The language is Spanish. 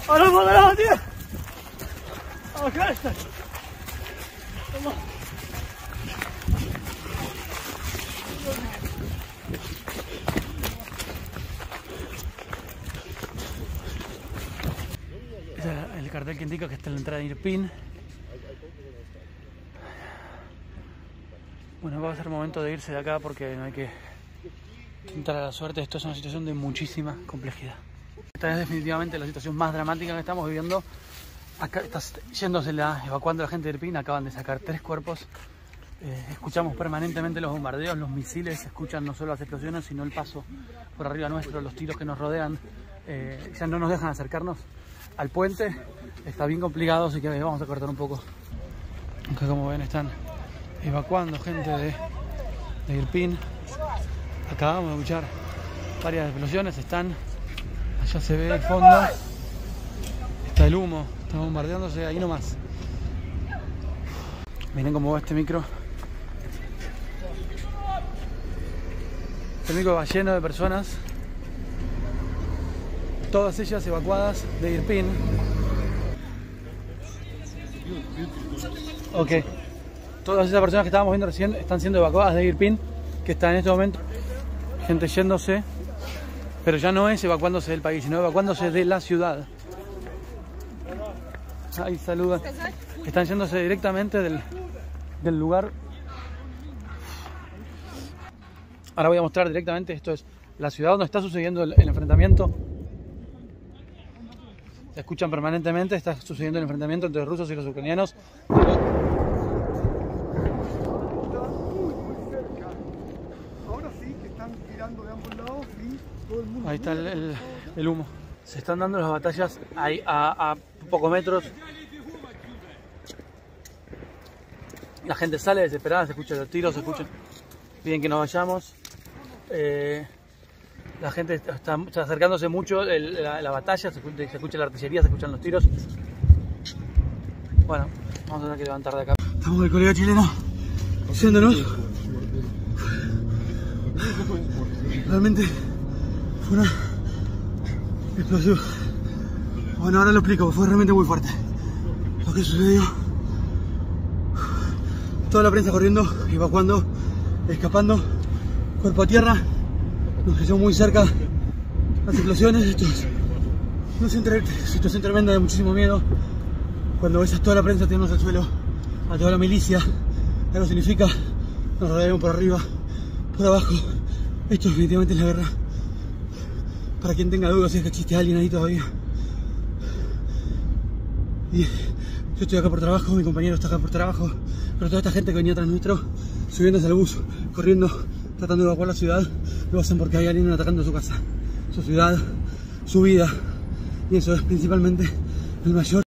Ahora moderado, tío. Acá está. Toma. Este es el cartel que indica que está en la entrada de Irpin. Bueno, va a ser momento de irse de acá porque no hay que tentar a la suerte. Esto es una situación de muchísima complejidad. Esta es definitivamente la situación más dramática que estamos viviendo. Acá está yéndose evacuando la gente de Irpin. Acaban de sacar 3 cuerpos. Escuchamos permanentemente los bombardeos, los misiles. Se escuchan no solo las explosiones, sino el paso por arriba nuestro, los tiros que nos rodean. Ya no nos dejan acercarnos al puente. Está bien complicado, así que vamos a cortar un poco. Aunque como ven están evacuando gente de Irpin. Acabamos de escuchar varias explosiones. Allá se ve el fondo. Está el humo. Está bombardeándose ahí nomás. Miren cómo va este micro. Este micro va lleno de personas. Todas ellas evacuadas de Irpin. Ok. Todas esas personas que estábamos viendo recién están siendo evacuadas de Irpin, que está en este momento gente yéndose, pero ya no es evacuándose del país, sino evacuándose de la ciudad. Ahí saludan. Están yéndose directamente del lugar. Ahora voy a mostrar directamente, esto es la ciudad donde está sucediendo el enfrentamiento. Se escuchan permanentemente, está sucediendo el enfrentamiento entre los rusos y los ucranianos. Ahora sí que están tirando de ambos lados y todo el mundo. Ahí está el humo. Se están dando las batallas ahí a pocos metros. La gente sale desesperada, se escuchan los tiros, se escuchan. Piden que nos vayamos. La gente está acercándose mucho, la batalla, se escucha la artillería, se escuchan los tiros. Bueno, vamos a tener que levantar de acá. Estamos con el colega chileno, haciéndonos. Realmente fue una explosión. Bueno, ahora lo explico, fue realmente muy fuerte lo que sucedió. Toda la prensa corriendo, evacuando, escapando, cuerpo a tierra. Nos quedamos muy cerca las explosiones. Esto es una situación tremenda, de muchísimo miedo. Cuando ves a toda la prensa tirarnos al suelo, a toda la milicia, algo significa, nos rodearon por arriba, por abajo. Esto definitivamente es la guerra. Para quien tenga dudas si es que existe alguien ahí todavía. Y yo estoy acá por trabajo, mi compañero está acá por trabajo, pero toda esta gente que venía atrás nuestro, subiéndose al bus, corriendo, tratando de evacuar la ciudad, lo hacen porque hay alguien atacando su casa, su ciudad, su vida. Y eso es principalmente el mayor